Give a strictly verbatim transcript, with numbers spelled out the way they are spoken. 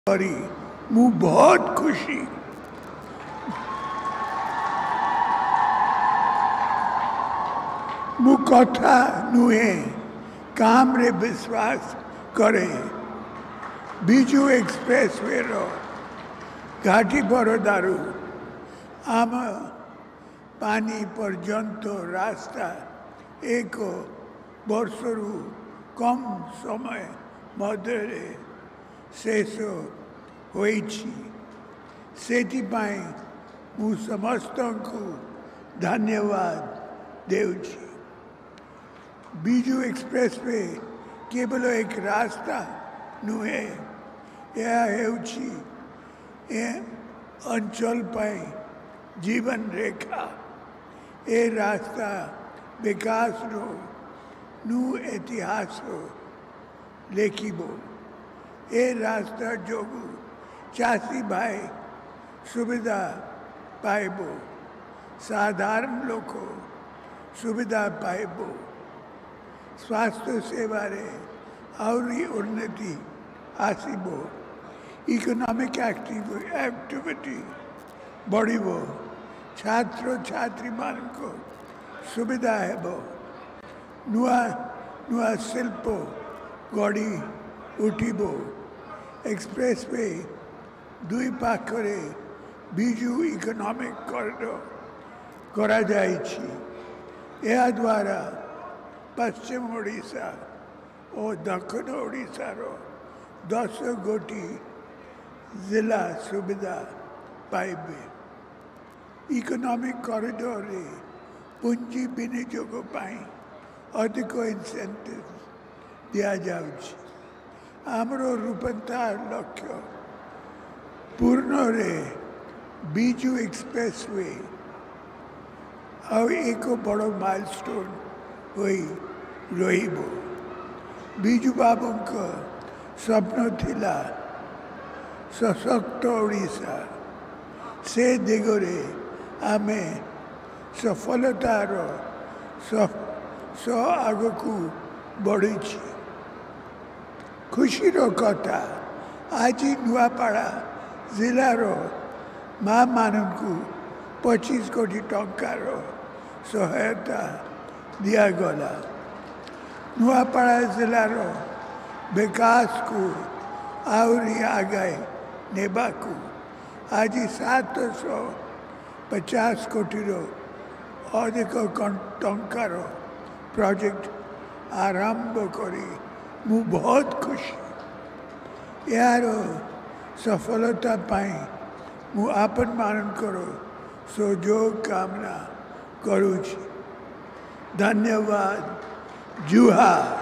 करी मु बहुत खुशी मु कथा नुहे काम रे विश्वास करे बीजू एक्सप्रेसवे रो घाटी बरोदारू आम पानी पर्यंत रास्ता एक वर्षरु कम समय मध्य शेष होइछि सेतिपाई मु समस्त को धन्यवाद देउछि। बीजू एक्सप्रेसवे केवल एक रास्ता नुहे यह हेउछि ए अंचल पाई जीवन रेखा ए रास्ता विकास रो नु इतिहास रो लेखिबो ए रास्ता जोगु चासी भाई सुविधा पाइबो साधारण लोक सुविधा पाइबो स्वास्थ्य सेवा रे आउरी उन्नति आसीबो इकोनॉमिक एक्टिविटी बढ़िबो छात्र छात्री मान को सुविधा हेबो नुआ नुआ शिल्प गढ़ी उठिबो एक्सप्रेसवे दुई पाखरे बीजू इकोनॉमिक कॉरिडोर करा जाइछि या द्वारा पश्चिम ओडिशा और दक्षिण ओडिशा रो दस गोटी जिला सुविधा पाइबे इकोनॉमिक कॉरिडोर रे पूंजी विनियोग पाई अधिक इंसेंटिव दिया जाउछि आमरो रूपांतर लक्ष्य पूर्ण रे बीजू एक्सप्रेसवे और एक बड़ माइलस्टोन होई रहिबो बीजू बाबू को स्वप्न थिला सशक्त ओडिशा से दिगरे आमे सफलतार सह आगकू बढ़ी खुशी रो कथा आज नुआपाड़ा जिलार माँ मानू पच्चीस कोटी टंकार सहायता दिगला नुआपाड़ा जिलार विकास को आहरी आगे नेबाकू आज सात सौ पचास कोटी अधिक टंकार प्रोजेक्ट आरंभ करी मु बहुत खुशी यार सफलता पाई मु आपन मानकर सहयोग कामना करुछि धन्यवाद जुहार।